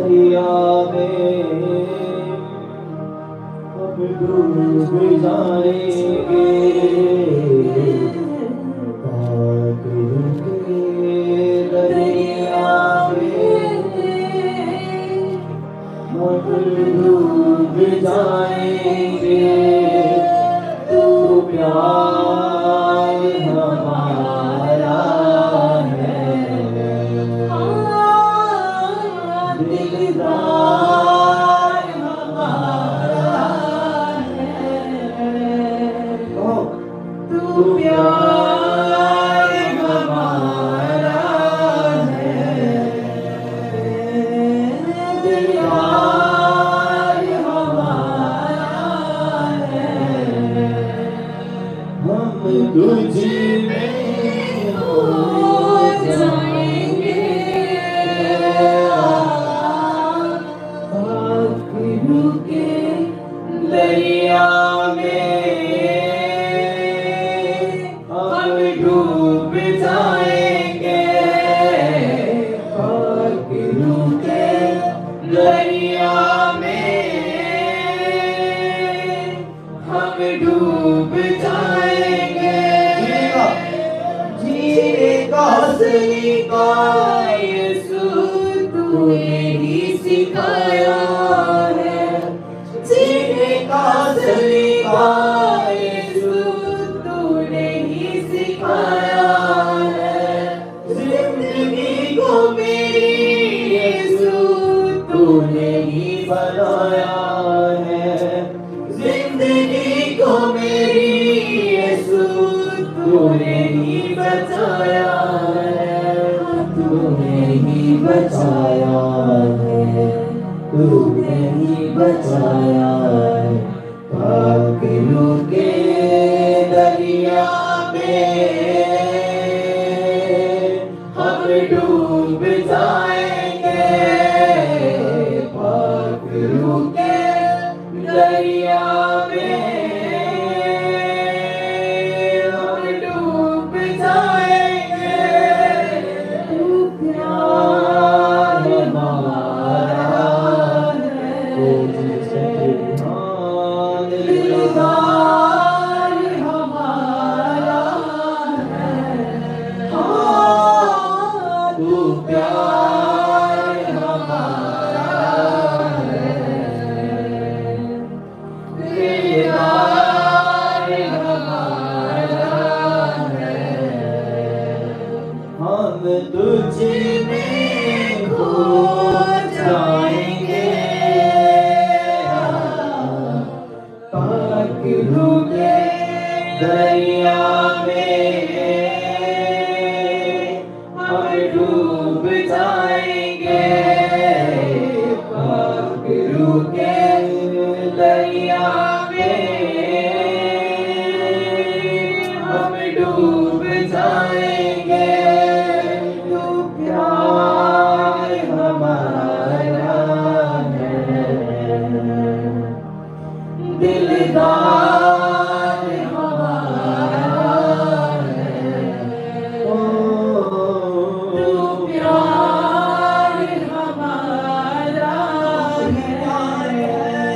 दरिया में अब डूब जाएंगे, पाक रुके दरिया में अब डूब जाएंगे। तू प्यार हमारा है, दिलदार हमारा है। तू प्यार हमारा है, दिलदार हमारा है। हम तुझ में हो जाएंगे, पाक रुके दरिया में हम डूब जाएंगे, पाक रुके दरिया में हम डूब जाएंगे। जीने का सलीका यीशु तूने ही सिखाया है, जीने का सलीका यीशु तूने ही सिखाया है। जिंदगी को मेरी यीशु तूने ही बनाया है, जिंदगी को मेरी यीशु तूने ही बचाया है, तूने ही बचाया है, तूने ही बचाया है। पाक रुके दरिया में हम डूब जाएंगे, पाक रुके दरिया में हम डूब जाएंगे। तू प्यार हमारा है, दिलदार हमारा है। तू प्यार हमारा है, दिलदार हमारा है। हम तुझ में खो जाएंगे, पाक रुके दरिया में हम डूब जाएंगे, पाक रुके दरिया में हम डूब जाएंगे। तू प्यार हमारा है, दिलदार हमारा है। तू प्यार हमारा है,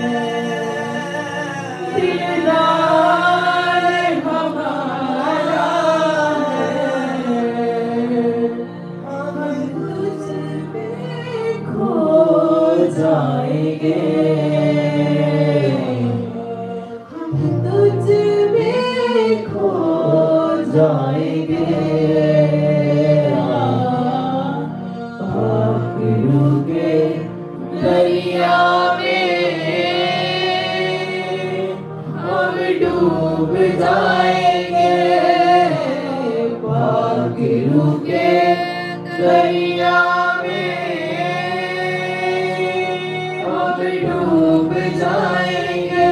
दिलदार हमारा है। हम तुझ में खो जाएंगे, तुझ में खो जाएंगे। पाक रुके दरिया में हम डूब जाएंगे, पाक रुके दरिया में हम डूब जाएंगे।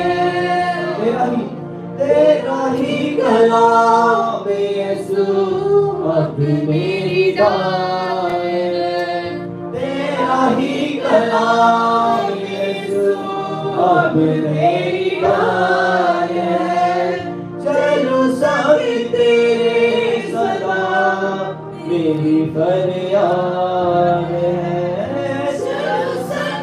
तेरा ही कलाम यीशु अब मेरी दाए, तेरा ही कलाम यीशु अब मेरी दाए। चलो सब तेरे सदा मेरी फरियाद है, चलो सब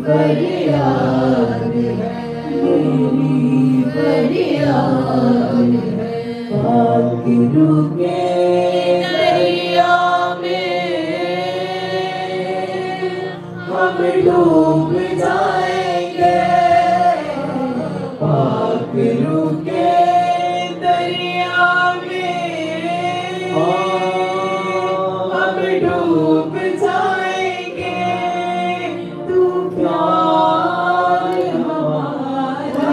फरियाद है, मेरी फरियाद है। पाखरू के दरिया में हम डूब जाएंगे, पाखरू के दरिया में हम डूब जाएंगे। तू प्यार हमारा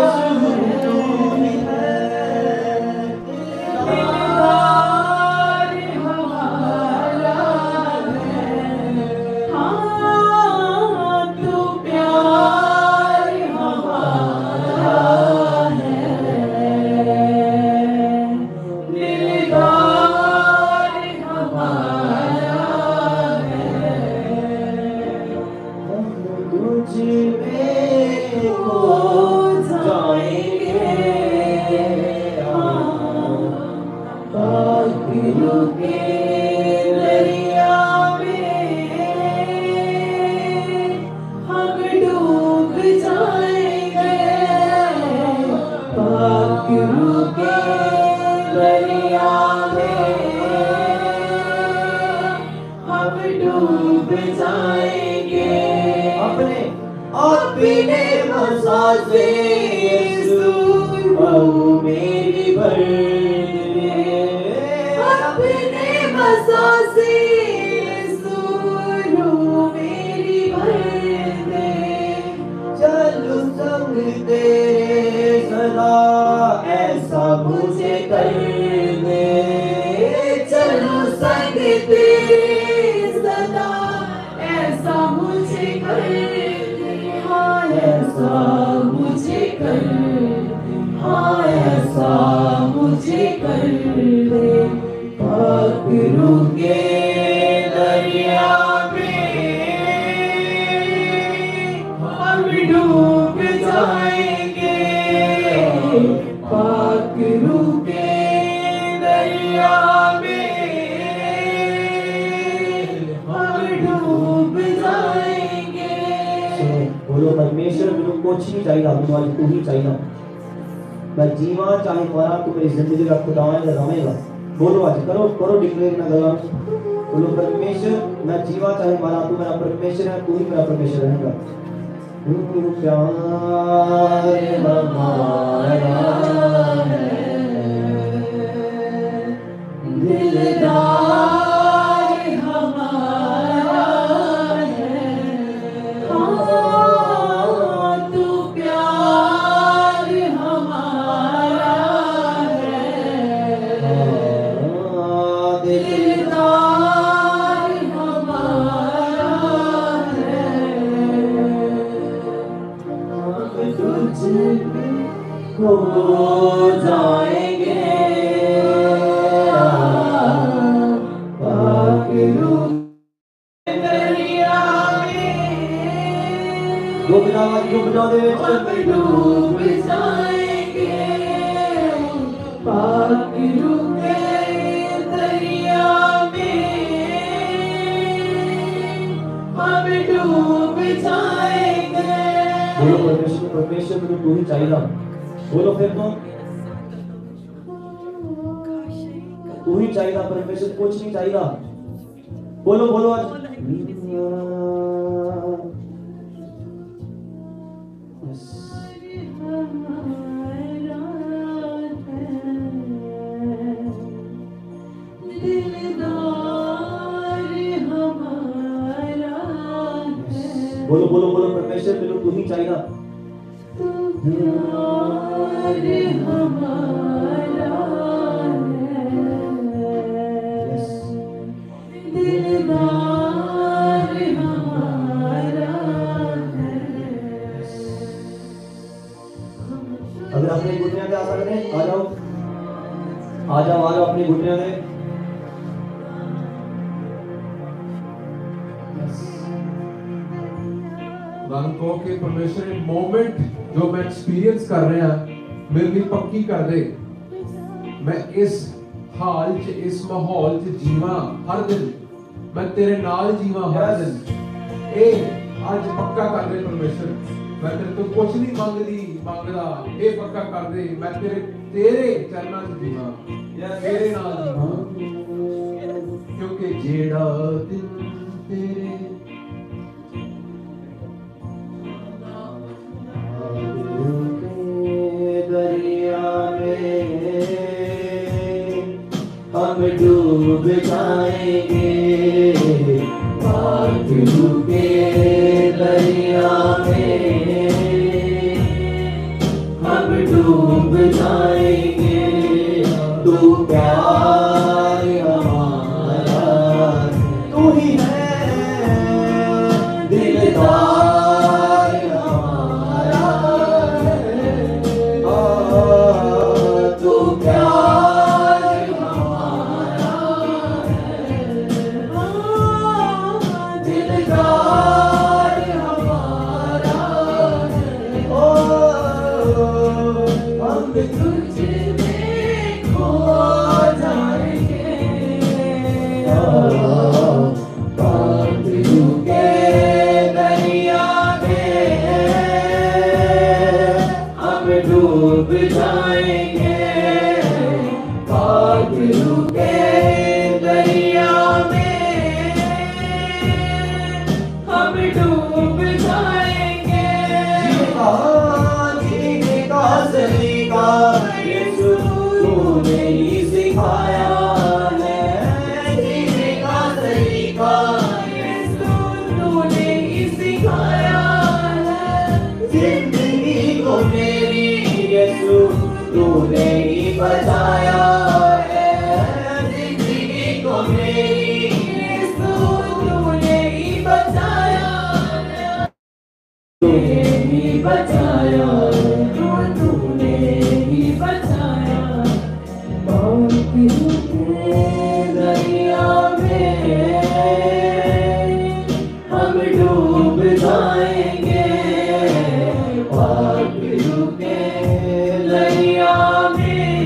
तू ही चाहिए। मैं जीवा चाहे मरा, तू मेरी जिंदगी का खुदा है, रमेगा। बोलो आज, करो करो डिक्लेयर ना गला। बोलो परमेश्वर, मैं जीवा चाहे मरा, तू मेरा परमेश्वर है, तू ही मेरा परमेश्वर रहेगा। तू प्यार हमारा है, दिलदार परमेश्वर मुझे तू ही चाहिए। बोलो फिर तू ही चाहिए, परमेश्वर कुछ नहीं चाहिए। बोलो बोलो आज। बोलो बोलो बोलो परमेश्वर मुझे तू ही चाहिए। अगर अपनी घुटनियां पे आ सकते हैं, आ जाओ आ जाओ आ जाओ अपनी घुटनियां पे। कहो कि परमेश्वर ये मोमेंट जो मैं एक्सपीरियंस कर रहा मेरे लिए पक्की कर दे। मैं इस हाल च इस माहौल च जीवा हर दिन, मैं तेरे नाल जीवा हर दिन। ए आज पक्का कर दे परमेश्वर, मैं तेरे तो कुछ नहीं मंगदा, ये पक्का कर दे मैं तेरे चरणों च जीवां, तेरे नाल जीवां, क्योंकि जेड़ा दिन तेरे दरिया में हम डूब जाएंगे, पागलों के दरिया में हम डूब जाएंगे। तू प्यार हमारा, तू ही है दिलदार हमारा, तू प्यार हमारा दिलदार हमारा, हम तुझ में खो जाएंगे, पागलों के दरिया में हम डूब जाएंगे, पागलों के दरिया में हम डूब जाएंगे। जीने का सलीका यीशु तूने ही सिखाया है, जीने का सलीका यीशु तूने ही सिखाया है, जिंदगी को मेरी यीशु तूने ही बचाया है, जिंदगी को मेरी यीशु तूने ही बचाया है, तूने ही बचाया, तूने ही बचाया, पागलों के दरिया में हम डूब जाएंगे, पागलों के दरिया में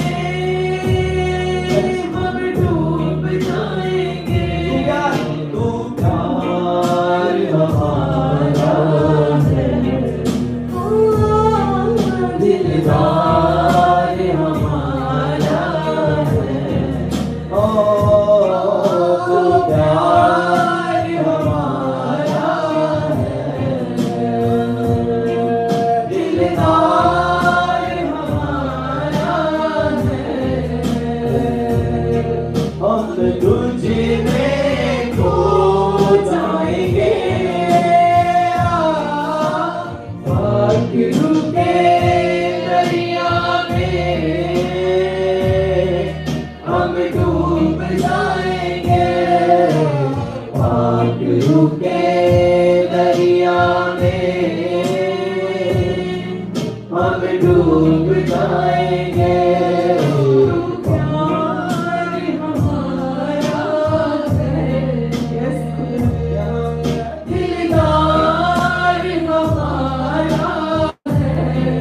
हम डूब जाएंगे। तू प्यार हमारा है, दिलदार हमारा है, तू प्यार हमारा है, दिलदार हमारा है, हम तुझ में खो जाएंगे, पागलों के दरिया में हम डूब जाएंगे, पागलों के दरिया में हम डूब जाएंगे। प्यार हमारा है, दिलदार हमारा है,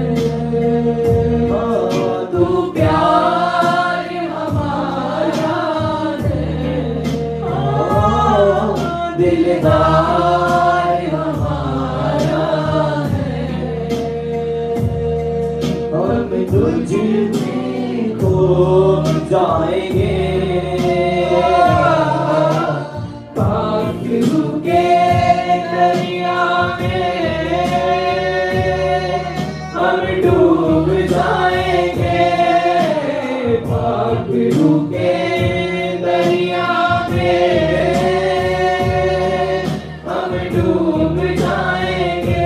तू प्यार हमारा है, दिलदार हमारा है, हम तुझ में खो जाएंगे, पागलों के दरिया में हम डूब जाएंगे, पागलों के दरिया में हम डूब जाएंगे।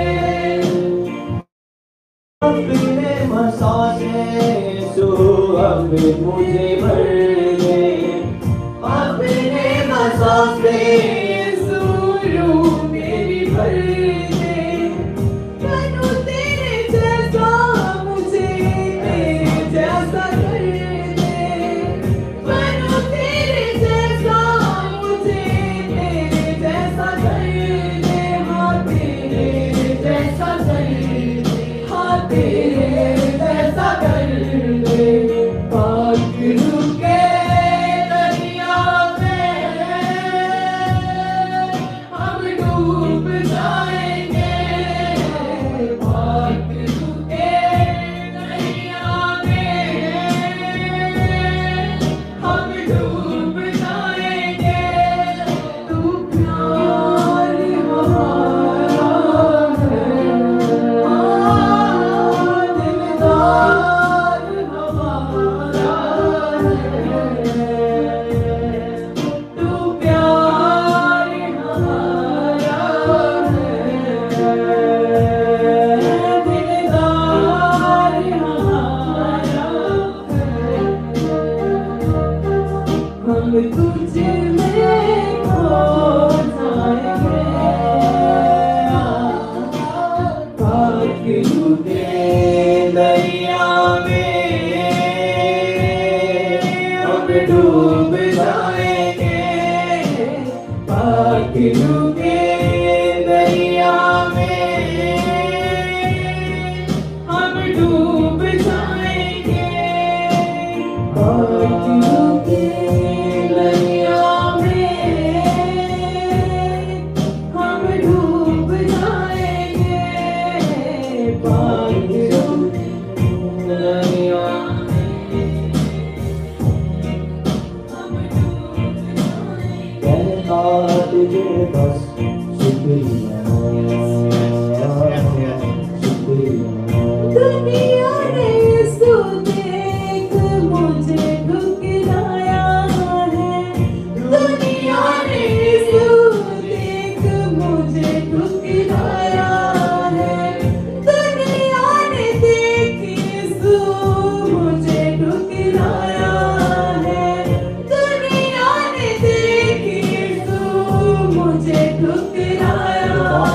अपने मसासे सो अब मुझे भर दे, अपने मसासे सो रूह मेरी भर दे, बनूं तेरे जैसा मुझे तेरे जैसा कर दे, बनूं तेरे जैसा मुझे तेरे जैसा कर दे, हाँ तेरे जैसा कर दे, हाँ तेरे जैसा कर दे, पागलों के दरिया में हम डूब जाएंगे।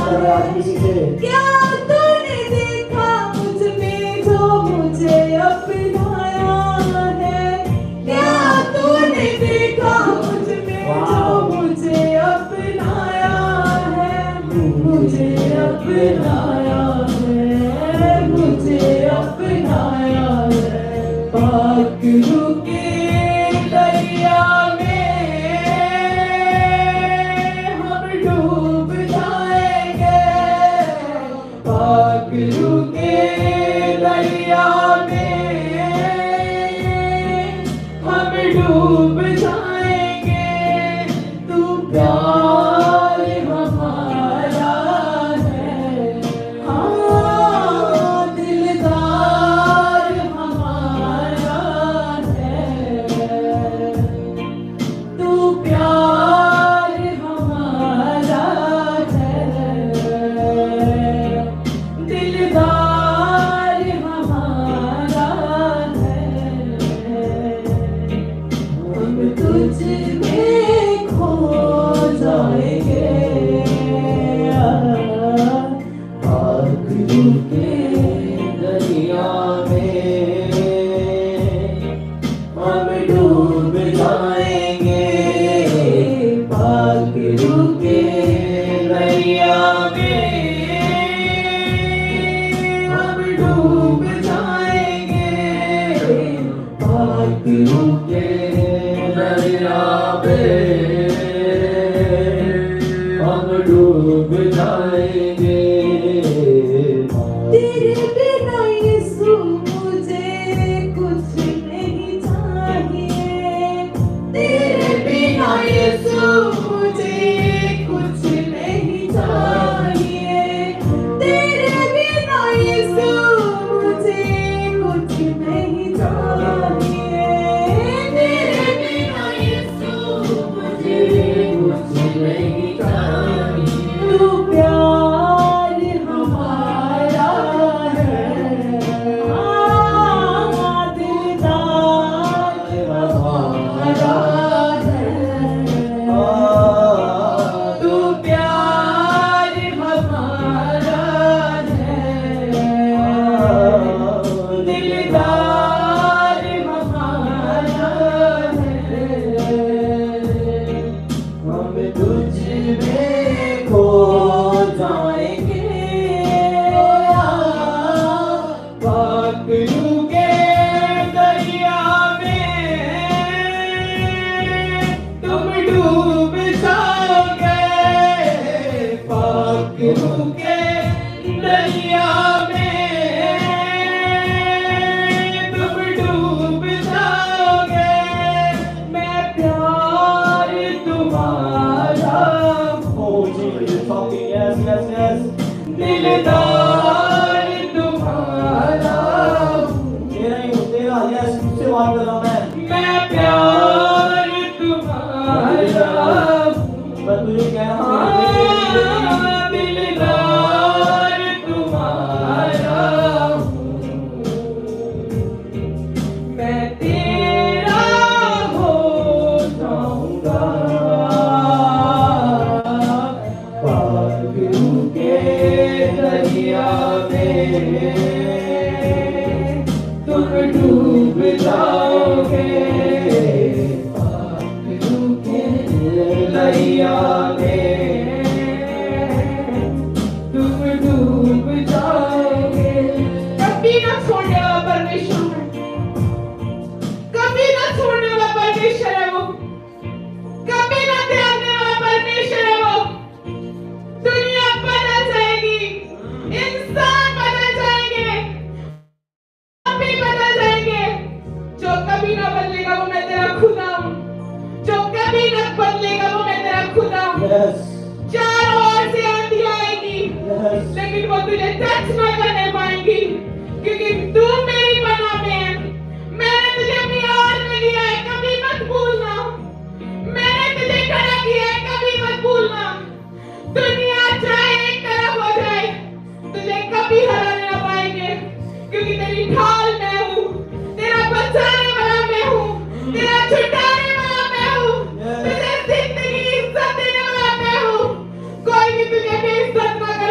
कर रहा है आज किसी से। क्या तूने देखा मुझ में जो मुझे अपनाया है? क्या तूने देखा मुझ में जो मुझे अपनाया है? मुझे अपनाया है, मुझे अपनाया है। पाक रूह के दरिया में हम डूब जाएंगे। पाक रूह के दरिया में हम डूब जाएंगे। तू प्यार हमारा है, हाँ दिलदार हमारा है। तू प्यार हमारा है, दिलदार हमारा है। हम तुझ में खो जाएंगे। पाक रूह के दरिया में हम डूब जाएंगे। पाक रूह के दरिया में हम डूब जाएंगे। पाक रूह के दरिया में हम डूब जाएंगे। तेरे बिना यीशु मुझे कुछ नहीं चाहिए। तेरे बिना यीशु मुझे कुछ नहीं चाहिए। तेरे बिना यीशु मुझे कुछ नहीं चाहिए। तेरे बिना यीशु मुझे कुछ नहीं चाहिए। तू प्यार हमारा है, हाँ दिलदार हमारा है। तू प्यार हमारा है, दिलदार हमारा है। हम तुझ में खो जाएंगे। पाक रूह के दरिया में तुम डूब जाओगे। पाक रूह के दरिया में तुम डूब जाओगे। मैं प्यार तुम्हारा Oh, Jesus, you're talking. Yes, yes, yes. दिलदार तुम्हारा तेरा ही हूँ, तेरा। Yes, तुझसे बात कर रहा हूँ मैं। मैं प्यार तुम्हारा मैं तुझे कह रहा हूँ हाँ, दिलदार तुम्हारा मैं तेरा हो जाऊंगा। पाक रूह के दरिया में तुम डूब जाओगे। पाक रूह के दरिया में तुम डूब जाओगे। कभी ना छोड़ने वाला परमेश्वर है, कभी ना छोड़ने वाला परमेश्वर है वो, कभी ना त्यागने वाला परमेश्वर है वो। दुनिया बदल जाएगी, इंसान बदल जाएंगे, हम भी बदल जाएंगे। जो कभी ना बदलेगा वो मैं तेरा खुदा हूँ। जो कभी ना बदलेगा वो मैं तेरा खुदा हूँ। Yes, चारों ओर से आंधी आएगी yes. लेकिन वो तुझे टच न करने पाएंगी, क्योंकि तू मेरी बना में है। मैंने तुझे अपनी आड़ में लिया है, कभी मत भूलना। मैंने तुझे खड़ा किया है, कभी मत भूलना। दुनिया चाहे एक तरफ हो जाए, तुझे कभी हराने न पाएंगे, क्योंकि तेरी ढाल मैं हूँ, तेरा बचाने वाला मैं हूँ, तेरा छुटाने वाला मैं हूँ, तुझे जिंदगी इज्जत देने वाला मैं हूँ। कोई भी तुझे बेइज्जत न कर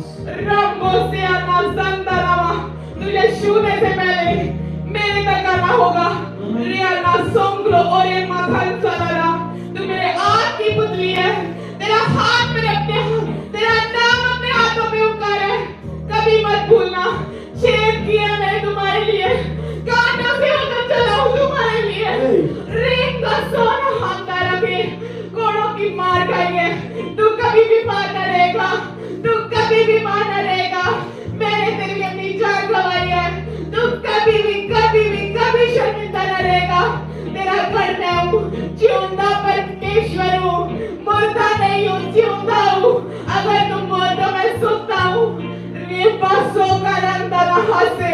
रंगो से आना संदरवा, तुझे छूने से पहले मेरे तक आना होगा। रियाना सोंगलो और ये माथन सलारा, तू मेरे हाथ की पुतली है, तेरा हाथ मेरे अपने, तेरा नाम अपने हाथों में उकार है। कभी मत भूलना, छेद किया मैं तुम्हारे लिए, कांटों से होकर चला हूँ तुम्हारे लिए। रिंग का सोना हाथा रखे, घोड़ों की मार खाई है, तू कभी भी मार न रहेगा, तू कभी भी मार न रहेगा। मैंने तेरे लिए अपनी जान गंवाई है, तू कभी भी शर्मिंदा न रहेगा। तेरा घर मैं हूँ, जिंदा परमेश्वर हूँ, मुर्दा नहीं हूँ, जिंदा हूँ। अगर तुम मर तो मैं सुनता हूँ। ये पासों का रंग दरहा से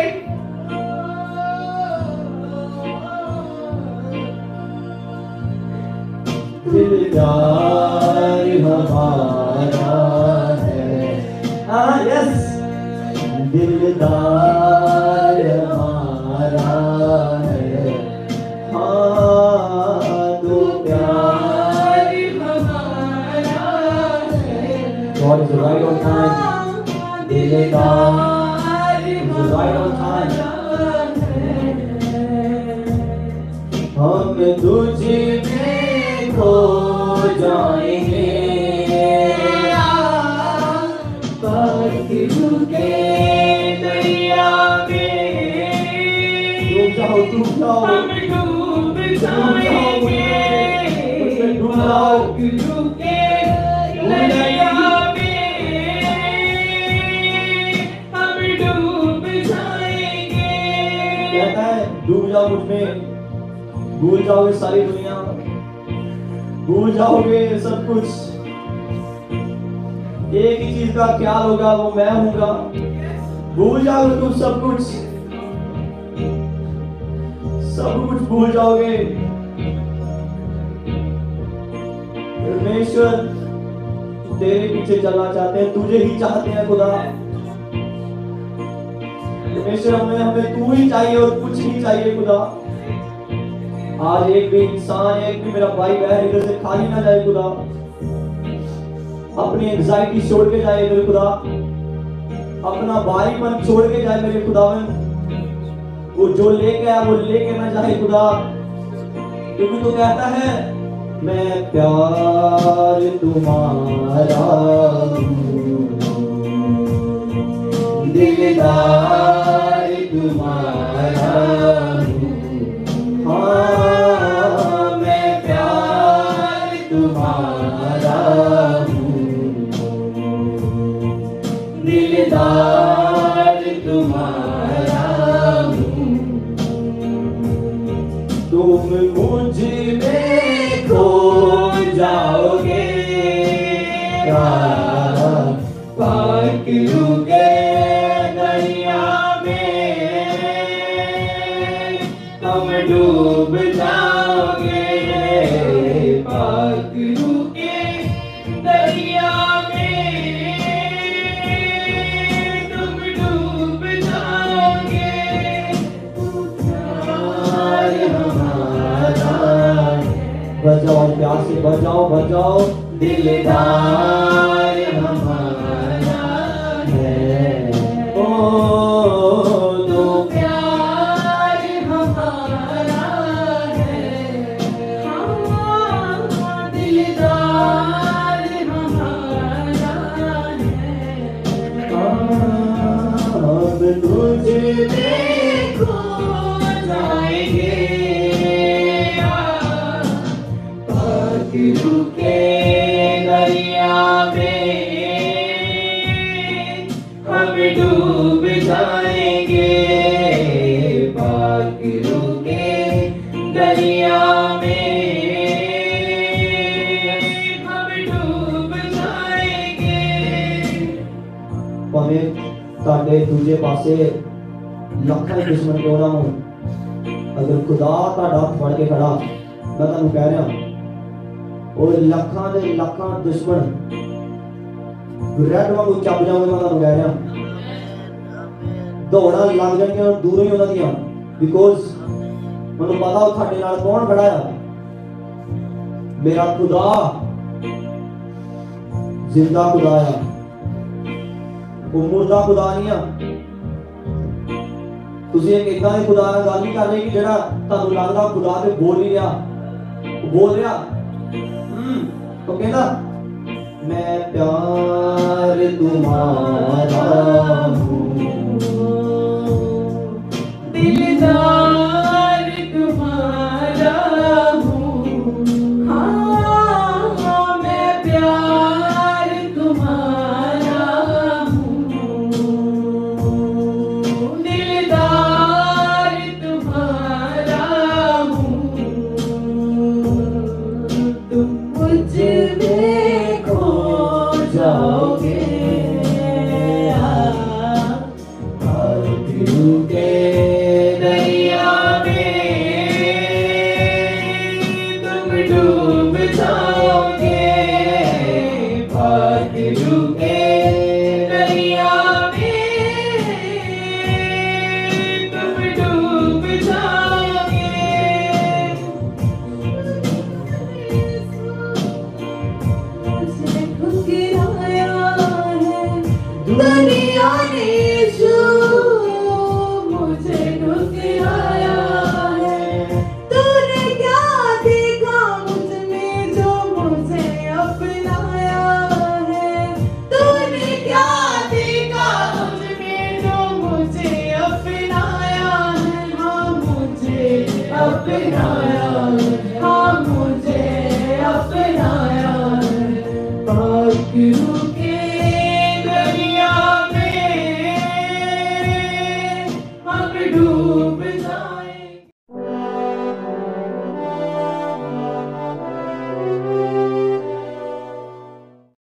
दिलदार हमारा है, यस, दिलदार हमारा है, तो प्यार हमारा है। God is right on time. दिलदार is right on time. हम तुझे खो जाएंगे, पकड़ू के दरिया में, डूब जाओ हम डूब जाएंगे, पकड़ू के दरिया में, हम डूब जाएंगे। कहता है डूब जाओ मुझ में, भूल जाओगे सारी दुनिया, भूल जाओगे सब कुछ। एक ही चीज का ख्याल होगा, वो मैं हूँगा। भूल जाओगे तुम सब कुछ भूल जाओगे। परमेश्वर तेरे पीछे चलना चाहते हैं, तुझे ही चाहते हैं खुदा। परमेश्वर हमें तू ही चाहिए और कुछ नहीं चाहिए खुदा। आज एक भी इंसान, एक भी मेरा भाई बहन इधर से खाली ना जाए खुदा, अपनी एंजाइटी छोड़ के जाए मेरे खुदा, अपना भारीपन छोड़ के जाए मेरे खुदावन। वो जो लेके आया वो लेके ना जाए खुदा, क्योंकि तू कहता है मैं प्यार तुम्हारा दिलदार तुम्हारा, हाँ मैं प्यार तुम्हारा दिलदार तुम्हारा। तुम मुझ में खो जाओगे, पकड़ू के दरिया में, हम डूब जाओगे, पकड़ू के दरिया में, तुम डूब जाओगे। प्यार हमारा, बजाओ प्यार से, बजाओ दिलदार हमारा है, ओ तो प्यार हमारा है, दिलदार हमारा है। अब तुझे देखो जाएंगे, पकड़ू के दरिया में, हम डूब जाएंगे, पकड़ू के दरिया में, हम डूब जाएंगे। भावें साडे दूजे पासे लखां दुश्मन क्यों ना हो, अगर खुदा तुहाडा हत्थ फड़ के खड़ा, मैं तुहानू कह रहा और लखां दे लखां दुश्मन रैड वांगू चप जाओगे, मैं तुहानू कह रहा दौड़ा लग जाएंगे और दूरों ही उन्हां दियां, बिकॉज मैनूं पता हो तुहाडे नाल कौन खड़ा है, मेरा खुदा जिंदा खुदा है। वो मुर्दा खुदा नहीं आ। तुसीं एक इदां दे खुदा नाल गल नहीं कर रहे कि जेड़ा तुहानूं लगदा खुदा ते बोल नहीं रहा, बोल रहा। तो कहना मैं प्यार तुम्हारा हूँ, दिलदार तुम्हारा हूँ, हाँ मैं प्यार तुम्हारा हूँ, दिलदार तुम्हारा हूँ, तुम मुझ में खो जाओगे, के दरिया में तुम डूब जाओगे, भागरू के दरिया में तुम डूब जाओगे। मुझे ठुकराया है दुनिया ने, मुझे ठुकराया है। तूने क्या देखा मुझ में जो मुझे अपनाया है, तूने क्या देखा मुझ में जो मुझे अपनाया है, हाँ मुझे अपनाया है, हाँ मुझे अपनाया है। पाक